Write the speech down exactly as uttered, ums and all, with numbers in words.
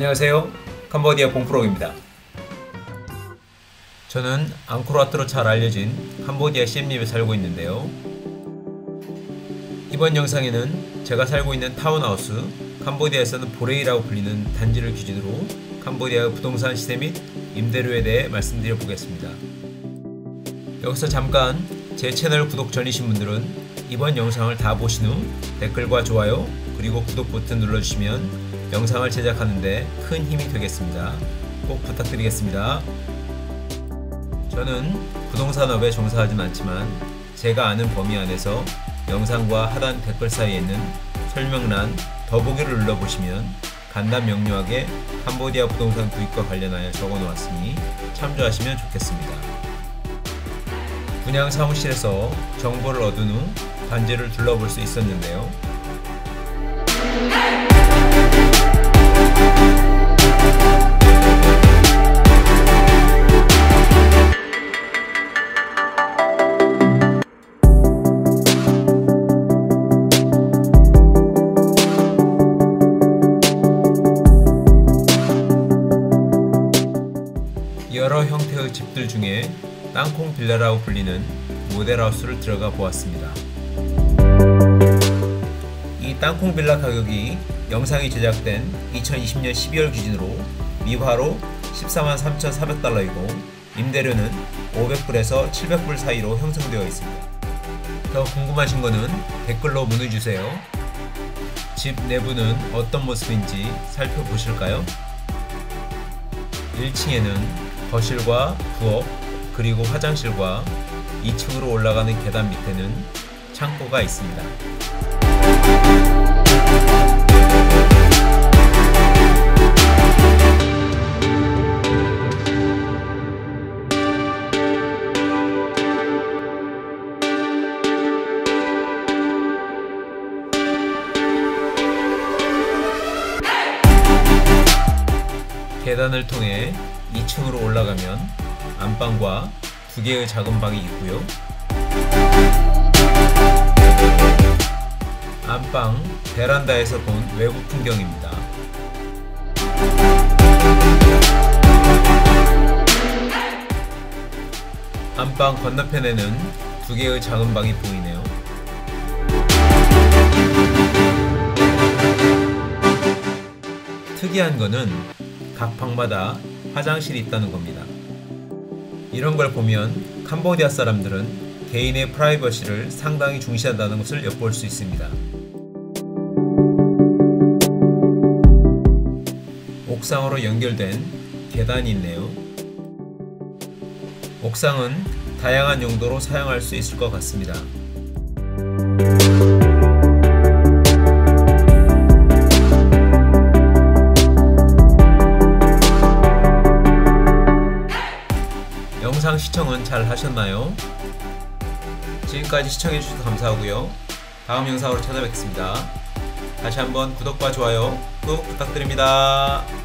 안녕하세요. 캄보디아 봉프록입니다. 저는 앙코르와트로 잘 알려진 캄보디아 시엠립에 살고 있는데요. 이번 영상에는 제가 살고 있는 타운하우스, 캄보디아에서는 보레이라고 불리는 단지를 기준으로 캄보디아 부동산 시세 및 임대료에 대해 말씀드려 보겠습니다. 여기서 잠깐 제 채널 구독 전이신 분들은 이번 영상을 다 보신 후 댓글과 좋아요 그리고 구독 버튼 눌러주시면 영상을 제작하는데 큰 힘이 되겠습니다. 꼭 부탁드리겠습니다. 저는 부동산업에 종사하진 않지만 제가 아는 범위 안에서 영상과 하단 댓글 사이에 있는 설명란 더보기를 눌러보시면 간단 명료하게 캄보디아 부동산 구입과 관련하여 적어놓았으니 참조하시면 좋겠습니다. 분양 사무실에서 정보를 얻은 후 단지를 둘러볼 수 있었는데요. 여러 형태의 집들 중에 땅콩 빌라라고 불리는 모델하우스를 들어가 보았습니다. 이 땅콩 빌라 가격이 영상이 제작된 이천이십 년 십이월 기준으로 미화로 십사만 삼천사백 달러이고 임대료는 오백 불에서 칠백 불 사이로 형성되어 있습니다. 더 궁금하신 거는 댓글로 문의주세요. 집 내부는 어떤 모습인지 살펴보실까요? 일 층에는 거실과 부엌, 그리고 화장실과 이 층으로 올라가는 계단 밑에는 창고가 있습니다. 계단을 통해 이 층으로 올라가면 안방과 두 개의 작은 방이 있고요. 안방 베란다에서 본 외부 풍경입니다. 안방 건너편에는 두 개의 작은 방이 보이네요. 특이한 거는 각 방마다 화장실이 있다는 겁니다. 이런 걸 보면 캄보디아 사람들은 개인의 프라이버시를 상당히 중시한다는 것을 엿볼 수 있습니다. 옥상으로 연결된 계단이 있네요. 옥상은 다양한 용도로 사용할 수 있을 것 같습니다. 영상 시청은 잘 하셨나요? 지금까지 시청해주셔서 감사하고요. 다음 영상으로 찾아뵙겠습니다. 다시 한번 구독과 좋아요 꼭 부탁드립니다.